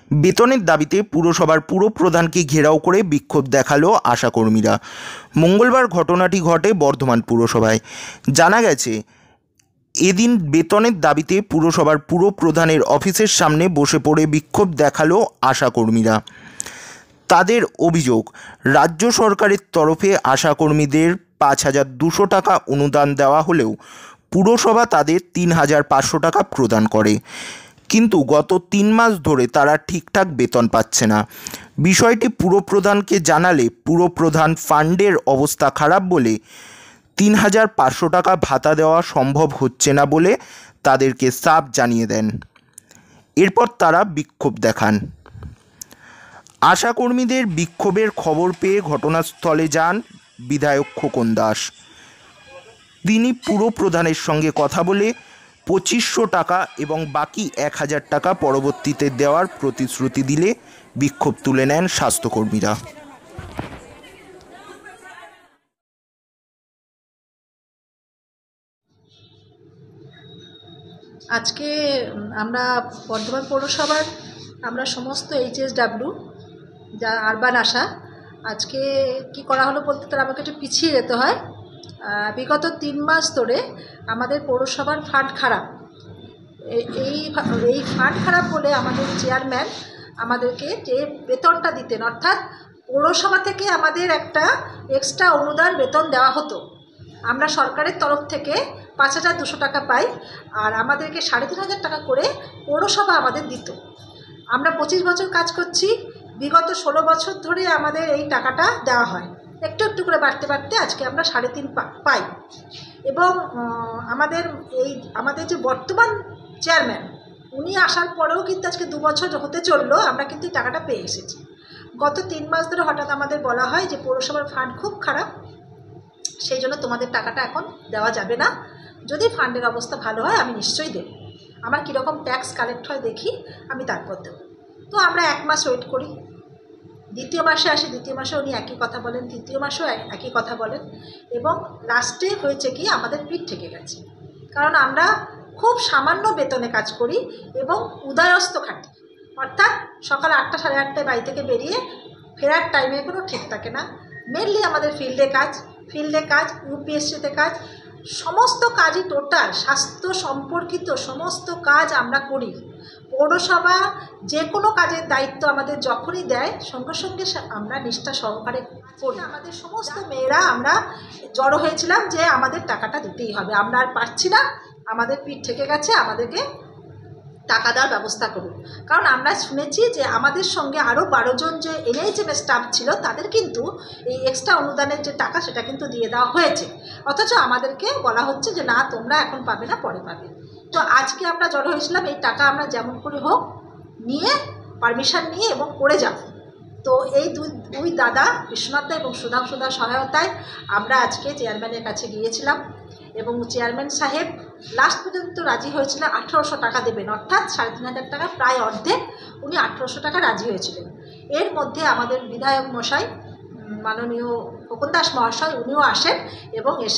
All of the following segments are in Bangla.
বেতনের দাবিতে পুরসভার পুরপ্রধানকে ঘেরাও করে বিক্ষোভ দেখালো আশাকর্মীরা। মঙ্গলবার ঘটনাটি ঘটে বর্ধমান পুরসভায়। জানা গেছে, এদিন বেতনের দাবিতে পুরসভার পুরপ্রধানের অফিসের সামনে বসে পড়ে বিক্ষোভ দেখালো আশাকর্মীরা। তাদের অভিযোগ, রাজ্য সরকারের তরফে আশাকর্মীদের 5,200 টাকা অনুদান দেওয়া হলেও পুরসভা তাদের 3,500 টাকা প্রদান করে, কিন্তু গত 3 মাস ধরে তারা ঠিকঠাক বেতন পাচ্ছে না। বিষয়টি পুরপ্রধানকে জানালে পুরপ্রধান ফান্ডের অবস্থা খারাপ বলে 3,500 টাকা ভাতা দেওয়া সম্ভব হচ্ছে না বলে তাদেরকে সাফ জানিয়ে দেন। এরপর তারা বিক্ষোভ দেখান। আশাকর্মীদের বিক্ষোভের খবর পেয়ে ঘটনাস্থলে যান বিধায়ক খোকন দাস। তিনি পুরপ্রধানের সঙ্গে কথা বলে 2,500 টাকা এবং বাকি 1,000 টাকা পরবর্তীতে দেওয়ার প্রতিশ্রুতি দিলে বিক্ষোভ তুলে নেন স্বাস্থ্যকর্মীরা। আজকে আমরা বর্ধমান পৌরসভার সমস্ত HSW যা আরবান আশা, আজকে কি করা হলো বলতে তারা আমাকে একটু পিছিয়ে যেতে হয়। বিগত 3 মাস ধরে আমাদের পৌরসভার ফান্ড খারাপ। এই ফান্ড খারাপ বলে আমাদের চেয়ারম্যান আমাদেরকে যে বেতনটা দিতেন, অর্থাৎ পৌরসভা থেকে আমাদের একটা এক্সট্রা অনুদান বেতন দেওয়া হতো। আমরা সরকারের তরফ থেকে 5,200 টাকা পাই, আর আমাদেরকে 3,500 টাকা করে পৌরসভা আমাদের দিত। আমরা 25 বছর কাজ করছি, বিগত 16 বছর ধরে আমাদের এই টাকাটা দেওয়া হয়। একটু একটু করে বাড়তে বাড়তে আজকে আমরা 3.5 পাই। এবং আমাদের যে বর্তমান চেয়ারম্যান, উনি আসার পরেও কিন্তু আজকে 2 বছর হতে চললো, আমরা কিন্তু টাকাটা পেয়ে এসেছি। গত 3 মাস ধরে হঠাৎ আমাদের বলা হয় যে পৌরসভার ফান্ড খুব খারাপ, সেই জন্য তোমাদের টাকাটা এখন দেওয়া যাবে না। যদি ফান্ডের অবস্থা ভালো হয় আমি নিশ্চয়ই দেব। আমার কীরকম ট্যাক্স কালেক্ট হয় দেখি, আমি তারপর দেবো। তো আমরা 1 মাস ওয়েট করি, 2য় মাসে আসি, 2য় মাসে উনি একই কথা বলেন, 3য় মাসেও একই কথা বলেন। এবং লাস্টে হয়েছে কি, আমাদের পিঠ থেকে গেছে। কারণ আমরা খুব সামান্য বেতনে কাজ করি এবং উদয়স্ত খাটি, অর্থাৎ সকাল 8টা 8:30টায় বাড়ি থেকে বেরিয়ে ফেরার টাইমে কোনো ঠিক থাকে না। মেনলি আমাদের ফিল্ডে কাজ, UPSCতে কাজ, সমস্ত কাজই টোটাল স্বাস্থ্য সম্পর্কিত সমস্ত কাজ আমরা করি। পৌরসভা যে কোনো কাজের দায়িত্ব আমাদের যখনই দেয় সঙ্গে সঙ্গে আমরা নিষ্ঠা সহকারে করি। আমাদের সমস্ত মেয়েরা আমরা জড়ো হয়েছিলাম যে আমাদের টাকাটা দিতেই হবে, আমরা আর পারছি না, আমাদের পিঠ থেকে গেছে, আমাদেরকে টাকা দেওয়ার ব্যবস্থা করুন। কারণ আমরা শুনেছি যে আমাদের সঙ্গে আরও 12 জন যে NHM স্টাফ ছিল তাদের কিন্তু এই এক্সট্রা অনুদানের যে টাকা সেটা কিন্তু দিয়ে দেওয়া হয়েছে, অথচ আমাদেরকে বলা হচ্ছে যে না, তোমরা এখন পাবে না, পরে পাবে। তো আজকে আমরা জড়ো হয়েছিলাম, এই টাকা আমরা যেমন করে হোক নিয়ে পারমিশন নিয়ে এবং করে যাব। তো এই দুই দাদা, বিশ্বনাথ দা এবং সুধাংশুদার সহায়তায় আমরা আজকে চেয়ারম্যানের কাছে গিয়েছিলাম এবং চেয়ারম্যান সাহেব লাস্ট পর্যন্ত রাজি হয়েছিলেন 1,800 টাকা দেবেন, অর্থাৎ 3,500 টাকা, প্রায় অর্ধেক। উনি 1,800 টাকা রাজি হয়েছিলেন। এর মধ্যে আমাদের বিধায়ক মশাই, মাননীয় খোকন দাস মহাশয়, উনিও আসেন এবং এসে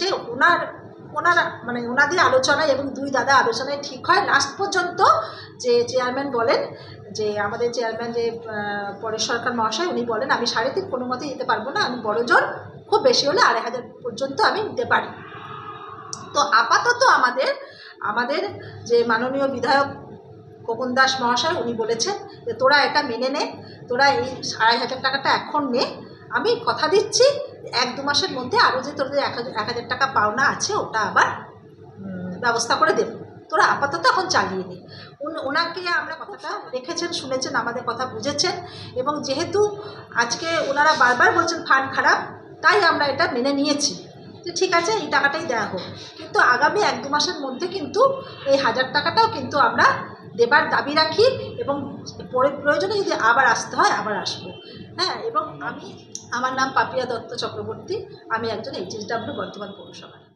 ওনাদের আলোচনায় এবং 2 দাদা আলোচনায় ঠিক হয় লাস্ট পর্যন্ত যে চেয়ারম্যান বলেন যে আমাদের চেয়ারম্যান যে পরেশ সরকার মহাশয়, উনি বলেন আমি 3.5 কোনো মতে দিতে পারবো না, আমি বড় জোর খুব বেশি হলে 2,500 পর্যন্ত আমি দিতে পারি। তো আপাতত আমাদের যে মাননীয় বিধায়ক খোকন দাস মহাশয়, উনি বলেছেন যে তোরা এটা মেনে নে, তোরা এই 2,500 টাকাটা এখন নে, আমি কথা দিচ্ছি 1-2 মাসের মধ্যে আরও যে তোদের 1,000 টাকা পাওনা আছে ওটা আবার ব্যবস্থা করে দেব, তোরা আপাতত এখন চালিয়ে নে। ওনাকে আমরা কথাটা রেখেছেন, শুনেছেন, আমাদের কথা বুঝেছেন এবং যেহেতু আজকে ওনারা বারবার বলছেন ফান্ড খারাপ, তাই আমরা এটা মেনে নিয়েছি যে ঠিক আছে, এই টাকাটাই দেওয়া হোক। কিন্তু আগামী 1-2 মাসের মধ্যে কিন্তু এই 1,000 টাকাটাও কিন্তু আমরা দেবার দাবি রাখি এবং পরে প্রয়োজনে যদি আবার আসতে হয় আবার আসবো। হ্যাঁ, এবং আমার নাম পাপিয়া দত্ত চক্রবর্তী, আমি একজন HSW বর্ধমান পৌরসভা।